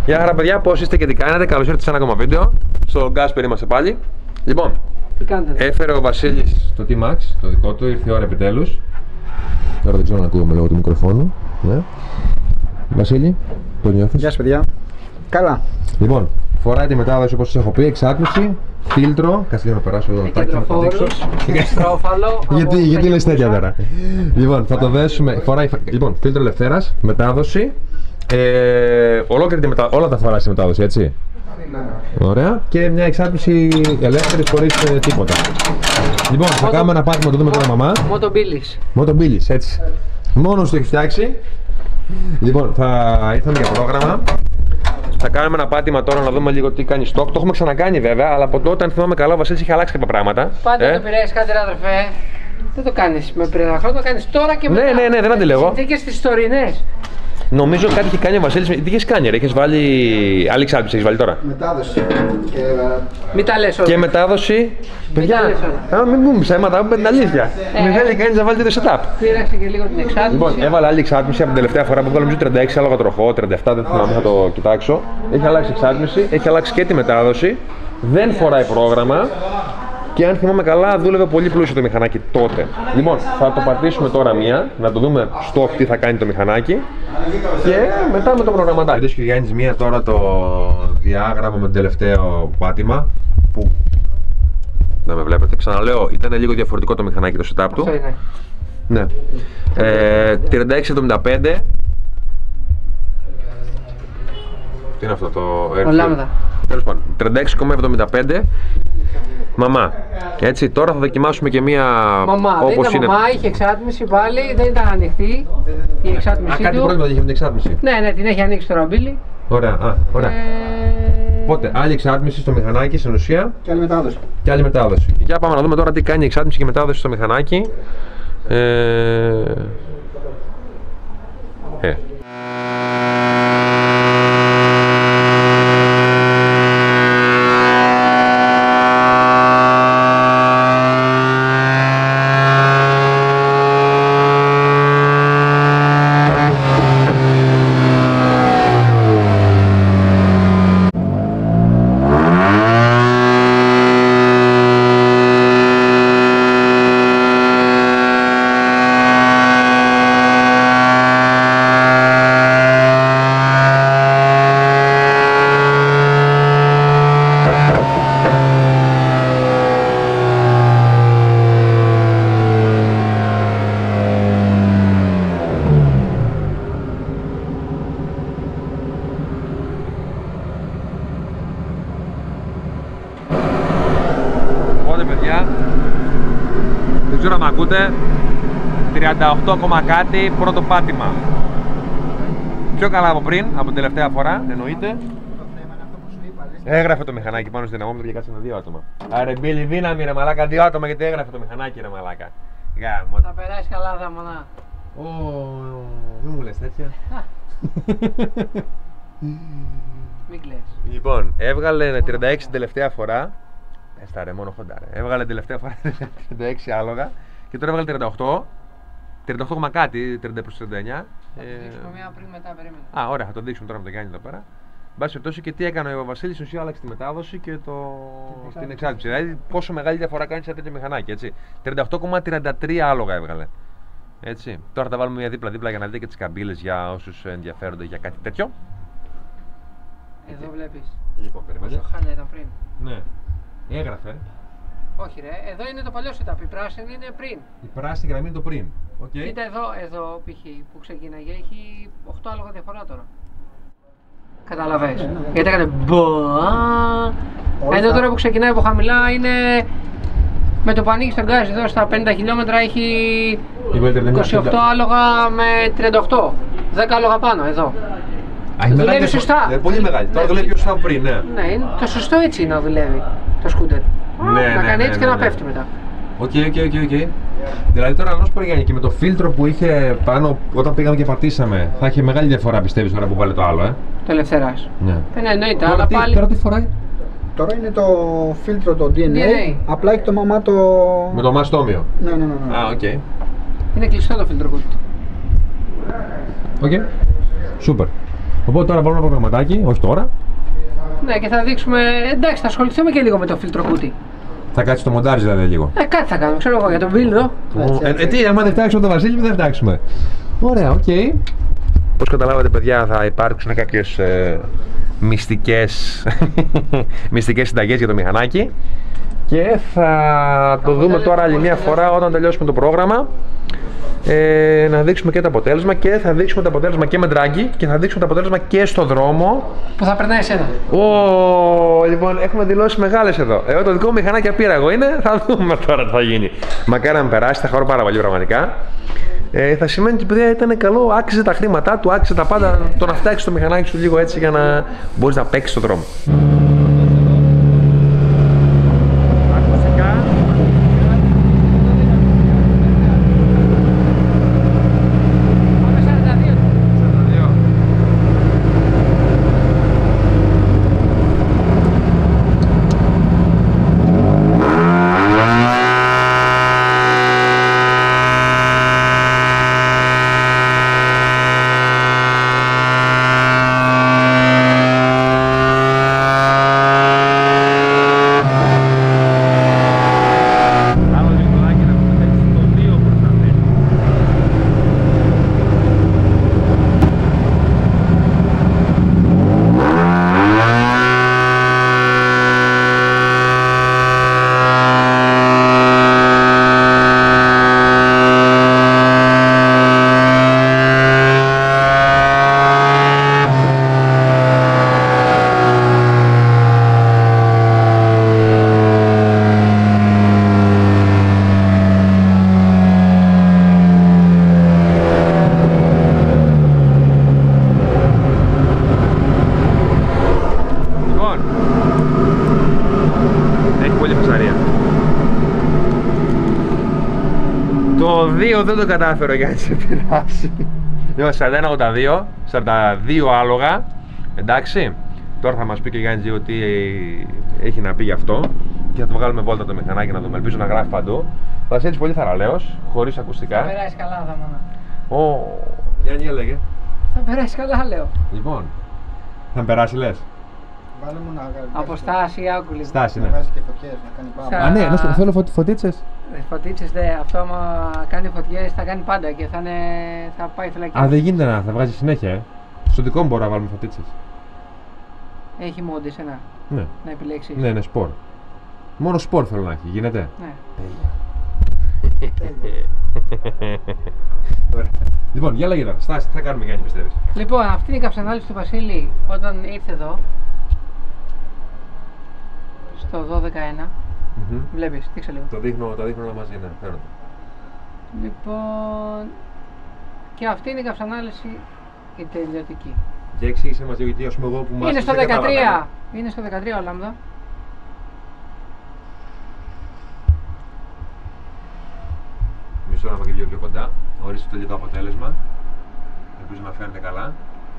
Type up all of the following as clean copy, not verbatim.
Γεια χαρά παιδιά, πώς είστε και τι κάνετε, καλώς ήρθατε σε ένα ακόμα βίντεο. Στο Γκάσπερ είμαστε πάλι. Λοιπόν, τι κάνετε? Έφερε ο Βασίλης το T-Max, το δικό του, ήρθε η ώρα επιτέλους. Τώρα δεν ξέρω να ακούγομαι λόγω του μικροφόνου. Ναι. Βασίλη, το νιώθεις? Γεια σας παιδιά. Καλά. Λοιπόν, φοράει τη μετάδοση όπως σας έχω πει, εξάτμιση, φίλτρο. Κάτσε λίγο να περάσω εδώ το τάκι να το δείξω. Γιατί λες τέτοια τώρα? Λοιπόν, θα το δέσουμε. Φοράει, λοιπόν, φίλτρο ελευθέρας, μετάδοση. Ολόκληρη όλα τα φοράει στη μετάδοση, έτσι. Ωραία. Και μια εξάτμιση ελεύθερη χωρίς τίποτα. Λοιπόν, θα κάνουμε ένα πάτημα, το δούμε τώρα μαμά. Μοτομπίλης, έτσι. Μόνος το έχει φτιάξει. Λοιπόν, ήρθαμε για πρόγραμμα. Θα κάνουμε ένα πάτημα τώρα να δούμε λίγο τι κάνει στόκ. Το έχουμε ξανακάνει βέβαια, αλλά από τότε, αν θυμάμαι καλά, ο Βασίλης είχε αλλάξει κάποια πράγματα. Πάντα το πειράζει κάτι, αδερφέ. Δεν το κάνεις με πριν χρόνο, το κάνεις τώρα και μετά. Ναι, δεν αντιλέγω. Συνθήκες τις τωρινές. Νομίζω κάτι είχε κάνει ο Βασίλης. Τι είχες κάνει, ρε? Είχες βάλει άλλη εξάρτηση, έχεις βάλει τώρα? Μετάδοση. Μην τα λες όλα. Και μετάδοση. Παιδιά, μην πούμε ψέματα, με την αλήθεια. Μην θέλει κανείς να βάλει το setup. Πήραξε και λίγο την εξάρτηση. Λοιπόν, έβαλα άλλη εξάρτηση από την τελευταία φορά που έβαλα νομίζω 36, άλογα τροχό, 37, δεν θυμάμαι, θα το κοιτάξω. Έχει αλλάξει εξάρτηση, έχει αλλάξει και τη μετάδοση. Δεν φοράει πρόγραμμα. Και αν θυμάμαι καλά, δούλευε πολύ πλούσιο το μηχανάκι τότε. Λοιπόν, θα το πατήσουμε τώρα μία, να το δούμε στο τι θα κάνει το μηχανάκι. Και μετά με το προγραμματάκι. Βρίσκει ο Γιάννης μία τώρα το διάγραμμα με το τελευταίο πάτημα. Που δεν με βλέπετε. Ξαναλέω, ήταν λίγο διαφορετικό το μηχανάκι το setup του. Ναι. 3675. Τι είναι αυτό το Λάμδα. Τέλος πάντων, 36,75. Μαμά. Έτσι, τώρα θα δοκιμάσουμε και μία. Μαμά, όπως δεν ήταν μαμά, είχε εξάτμιση πάλι, δεν ήταν ανοιχτή η εξάτμιση του. Κάτι πρόβλημα είχε με την εξάτμιση. Ναι, την έχει ανοίξει τώρα ο Μπίλι. Ωραία, ωραία. Οπότε, άλλη εξάτμιση στο μηχανάκι, στην ουσία. Και άλλη μετάδοση. Και άλλη μετάδοση. Για πάμε να δούμε τώρα τι κάνει η εξάτμιση και η μετάδοση στο μηχανάκι. Παιδιά, δεν ξέρω αν με ακούτε, 38, κάτι πρώτο πάτημα. Πιο καλά από πριν, από την τελευταία φορά, εννοείται. Έγραφε το μηχανάκι πάνω στην δυναμόμετρο και κάτσανε 2 άτομα. Άρε Μπίλι, δύναμη ρε μαλάκα, 2 άτομα γιατί έγραφε το μηχανάκι ρε μαλάκα. Θα περάσει καλά δαμονά. Μην μου λες τέτοια. Μην κλαις. Λοιπόν, έβγαλε 36 την τελευταία φορά. Ρε, μόνο χοντά ρε. Έβγαλε την τελευταία φορά 36 άλογα και τώρα έβγαλε 38 κάτι, 30 προς 39. Θα δείξουμε μία πριν μετά, περίμενα. Α, ωραία, θα το δείξουμε τώρα με τον Γιάννη εδώ πέρα. Μπας περιπτώσει και τι έκανε ο Βασίλης, στην ουσία άλλαξε τη μετάδοση και την εξάρτηση. Δηλαδή πόσο μεγάλη διαφορά κάνει σε τέτοιο μηχανάκι, έτσι. 38,33 άλογα έβγαλε. Έτσι. Τώρα θα βάλουμε μία δίπλα-δίπλα για να δείτε και τις καμπύλες για όσους ενδιαφέρονται για κάτι τέτοιο. Εδώ βλέπεις. Λοιπόν, πόσο χάλια ήταν πριν. Ναι. Έγραφε. Όχι ρε, εδώ είναι το παλιό setup, η πράσινη είναι πριν. Η πράσινη γραμμή είναι το πριν. Okay. Κοίτα εδώ π.χ. που ξεκίναγε, έχει 8 άλογα διαφορά τώρα. Καταλαβες. Γιατί έκανε μποα. Ενώ τώρα που ξεκινάει από χαμηλά είναι με το που ανοίγει τον γκάζι εδώ στα 50 χιλιόμετρα έχει 28 άλογα με 38. 10 άλογα πάνω εδώ. Δουλεύει σωστά. Πολύ μεγάλη. Τώρα δουλεύει πιο σωστά πριν, ναι. Ναι, το σωστό έτσι είναι να δουλεύει το σκούτερ. Να κάνει έτσι και να πέφτει μετά. Οκ. Δηλαδή τώρα να σου πω Γιάννη, και με το φίλτρο που είχε πάνω όταν πήγαμε και πατήσαμε, θα είχε μεγάλη διαφορά πιστεύεις τώρα που βάλε το άλλο, Το ελευθεράς. Ναι. Εννοείται, αλλά πάλι. Τώρα τι φοράει? Τώρα είναι το φίλτρο το DNA, απλά έχει το μαμά το... Με το μαστόμιο. Ναι. Α, οκ. Είναι κλειστό το φίλτρο κούτ. Οκ. Σούπερ. Οπότε τώρα βάλουμε ένα προγραμματάκι, όχι τώρα. Ναι, και θα δείξουμε. Εντάξει, θα ασχοληθούμε και λίγο με το φίλτρο κούτι. Θα κάτσει το μοντάρι δηλαδή λίγο. Κάτι θα κάνουμε, ξέρω εγώ, για τον build. Τι, άμα δεν φτιάξουμε τον Βασίλη, δεν φτιάξουμε. Ωραία, οκ. Όπως καταλάβατε, παιδιά, θα υπάρξουν κάποιες μυστικές συνταγές για το μηχανάκι. Και θα το δούμε τώρα άλλη μια φορά όταν τελειώσουμε το πρόγραμμα. Να δείξουμε και το αποτέλεσμα και θα δείξουμε το αποτέλεσμα και με ντράγκι και θα δείξουμε το αποτέλεσμα και στο δρόμο. Που θα περνάει εσένα. Λοιπόν, έχουμε δηλώσει μεγάλες εδώ. Εγώ το δικό μου μηχανάκι απείραγο είναι, θα δούμε τώρα τι θα γίνει. Μακάρι να με περάσει, θα χαρώ πάρα πολύ πραγματικά. Θα σημαίνει ότι παιδιά ήταν καλό, άξιζε τα χρήματά του, άξιζε τα πάντα. Το να φτιάξει το μηχανάκι σου λίγο έτσι για να μπορεί να παίξει στον δρόμο. Το 2 δεν το κατάφερε για να σε πειράσει. Λοιπόν, 41-82, 42 άλογα. Εντάξει. Τώρα θα μας πει και ο Γιάννης λίγο τι έχει να πει γι' αυτό. Και θα το βγάλουμε βόλτα το μηχανάκι να δούμε. Ελπίζω να γράφει παντού. Βασίλης πολύ θαραλέος, χωρίς ακουστικά. Θα περάσει καλά, θα μάνα. Γιάννη έλεγε. Θα περάσει καλά, λέω. Λοιπόν, θα με περάσει λες. Βάλε μου να Από στάση, άκου λίγο. Στάση, να ναι. βάζει και φωτιές, να κάνει πράγμα. Α, ναι, να θέλω φωτίτσες. Φωτίτσες, ναι, αυτό άμα κάνει φωτιές θα κάνει πάντα και θα πάει φυλακή. Α, δεν γίνεται να θα βγάζει συνέχεια, Στο δικό μου μπορώ να βάλουμε φωτίτσες. Έχει μόντες ένα. Ναι. Να επιλέξεις. Ναι, σπορ. Μόνο σπορ θέλω να έχει, γίνεται. Ναι. Λοιπόν, για λέγε τώρα, στάση, τι θα κάνουμε Γιάννη, πιστεύεις? Λοιπόν, αυτή είναι η καψανάλυση του Βασίλη όταν ήρθε εδώ. Στο 12-1. Βλέπεις, δείξε λίγο. Το δείχνω όλα μαζί, ναι, φέρω. Λοιπόν, και αυτή είναι η καψανάλυση η τελειωτική. Και εξήγησε μας γιατί ας πούμε εγώ που μας είναι στο 13. Είναι στο 13 ο λάμδα. Μισό να πάω και πιο κοντά. Ορίστε το τελικό αποτέλεσμα. Ελπίζω να φαίνεται καλά.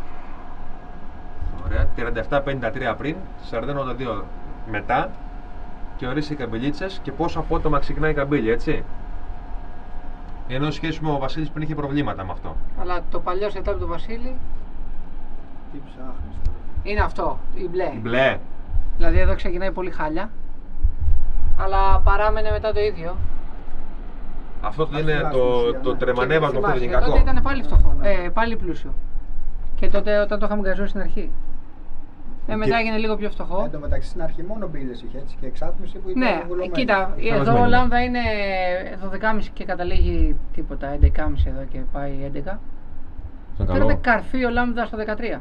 Ωραία. 37-53 πριν, 41-82 μετά. Και ορίστε οι καμπυλίτσες και πόσο απότομα ξεκινάει η καμπύλη, έτσι. Ενώ σχέση με ο Βασίλης πριν είχε προβλήματα με αυτό. Αλλά το παλιό setup του Βασίλη. Τι ψάχνεις τώρα? Είναι αυτό, η μπλε. Η μπλε. Δηλαδή εδώ ξεκινάει πολύ χάλια. Αλλά παράμενε μετά το ίδιο. Αυτό είναι το τρεμανέβασμα, αυτό δεν είναι κακό. Τότε ήταν πάλι φτωχό, πάλι πλούσιο. Και τότε όταν το είχαμε γκαζώσει στην αρχή. Μετά έγινε λίγο πιο φτωχό. Εν τω μεταξύ στην αρχή μόνο μπύλες είχε έτσι και εξάτμιση που ήταν ναι, κοίτα, εδώ ο λάμδα είναι 12,5 και καταλήγει τίποτα, 11,5 εδώ και πάει 11. Τώρα είναι καρφί ο λάμδα στο 13.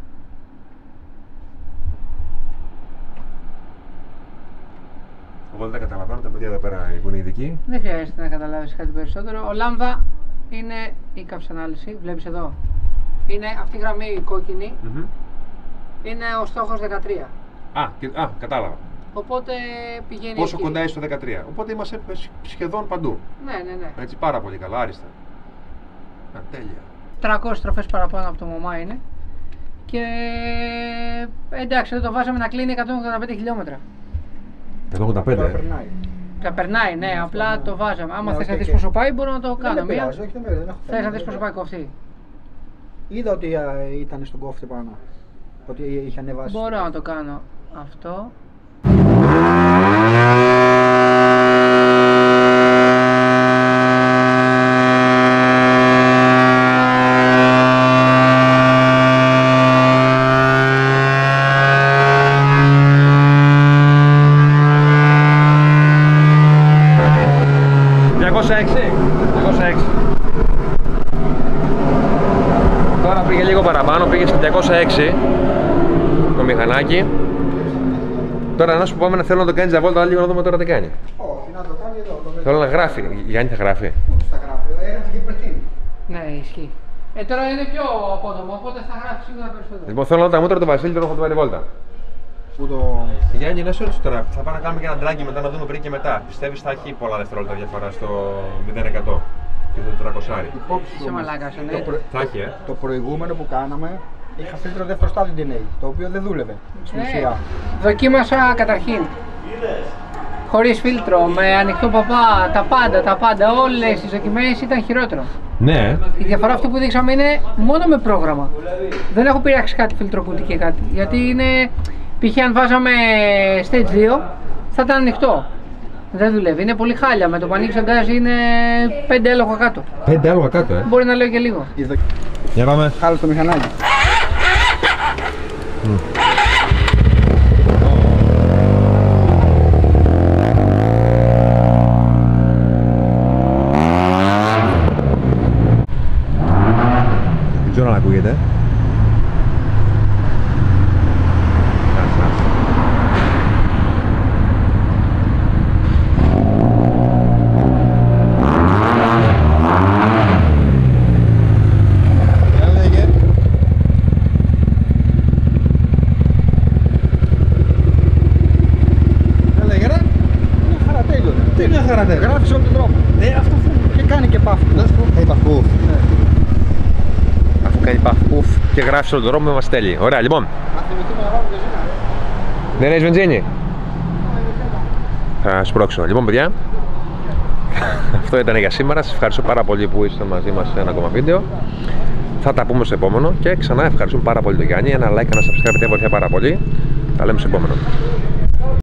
Οπότε δεν καταλαβαίνω τα παιδιά εδώ πέρα που είναι ειδικοί. Δεν χρειάζεται να καταλάβεις κάτι περισσότερο. Ο λάμδα είναι η καψανάλυση, βλέπεις εδώ. Είναι αυτή η γραμμή η κόκκινη. Είναι ο στόχος 13. Κατάλαβα. Οπότε πηγαίνει πόσο εκεί. Κοντά είσαι στο 13. Οπότε είμαστε σχεδόν παντού. Ναι. Έτσι πάρα πολύ καλά, άριστα. Τέλεια. 300 στροφές παραπάνω από το Μωμά είναι. Και εντάξει, εδώ το βάζαμε να κλείνει 185 χιλιόμετρα. 185. Τα περνάει, ναι, απλά το βάζαμε. Άμα θες να δεις πόσο πάει, μπορώ να το κάνω. Θες να δεις πόσο πάει κοφτή. Είδα ότι ήταν στον κόφτη πάνω. Ότι είχε ανεβάσει. Μπορώ να το κάνω αυτό. Τώρα πήγε λίγο παραπάνω, πήγε στο 206 το μηχανάκι. Τώρα να σου πω, να θέλω να το κάνεις για βόλτα, λίγο να δούμε τώρα τι κάνει. Όχι, να το κάνει εδώ. Θέλω να γράφει. Γιάννη, θα γράφει. Πού θα γράφει, έγραφε και πριν. Ναι, ισχύει. Τώρα είναι πιο απότομο, οπότε θα γράφει σίγουρα περισσότερο. Λοιπόν, θέλω να τα μούτρα του Βασίλη, τώρα θα το πάρει βόλτα. Πού το. Γιάννη, να σου ρωτήσω τώρα, θα πάμε να κάνουμε και ένα ντράγκι μετά να δούμε πριν και μετά. Πιστεύεις θα έχει πολλά δευτερόλεπτα διαφορά στο 0% και το 400? Είσαι μαλάκας, ναι. Θα έχει, Το προηγούμενο που κάναμε είχα φίλτρο δεύτερο στάδιο DNA, το οποίο δεν δούλευε στην ουσία. Δοκίμασα καταρχήν χωρίς φίλτρο, με ανοιχτό παπά, τα πάντα, όλες τις δοκιμές ήταν χειρότερο. Ναι. Η διαφορά αυτή που δείξαμε είναι μόνο με πρόγραμμα. Δεν έχω πειράξει κάτι φιλτροκούτι και κάτι. Γιατί είναι, π.χ. αν βάζαμε stage 2 θα ήταν ανοιχτό. Δεν δουλεύει, είναι πολύ χάλια. Με το που ανοίξει τον γκάζ είναι 5 άλογα κάτω. 5 άλογα κάτω, Μπορεί να λέω και λίγο. Για πάμε. Άλλο το μηχανάκι. Δεν ξέρω αν ακούγεται. Γράφει όλο τον τρόπο. Αυτό και κάνει και παφ. Κάνει παφ. Αφού κάνει παφ και γράφει όλο τον δρόμο, μας στέλνει. Ωραία, λοιπόν. Δεν έχεις βενζίνη? Θα σπρώξω. Λοιπόν, παιδιά, αυτό ήταν για σήμερα. Σας ευχαριστώ πάρα πολύ που είστε μαζί μας σε ένα ακόμα βίντεο. Θα τα πούμε στο επόμενο και ξανά ευχαριστούμε πάρα πολύ τον Γιάννη. Ένα like, ένα subscribe, βοηθάει πάρα πολύ. Τα λέμε στο επόμενο.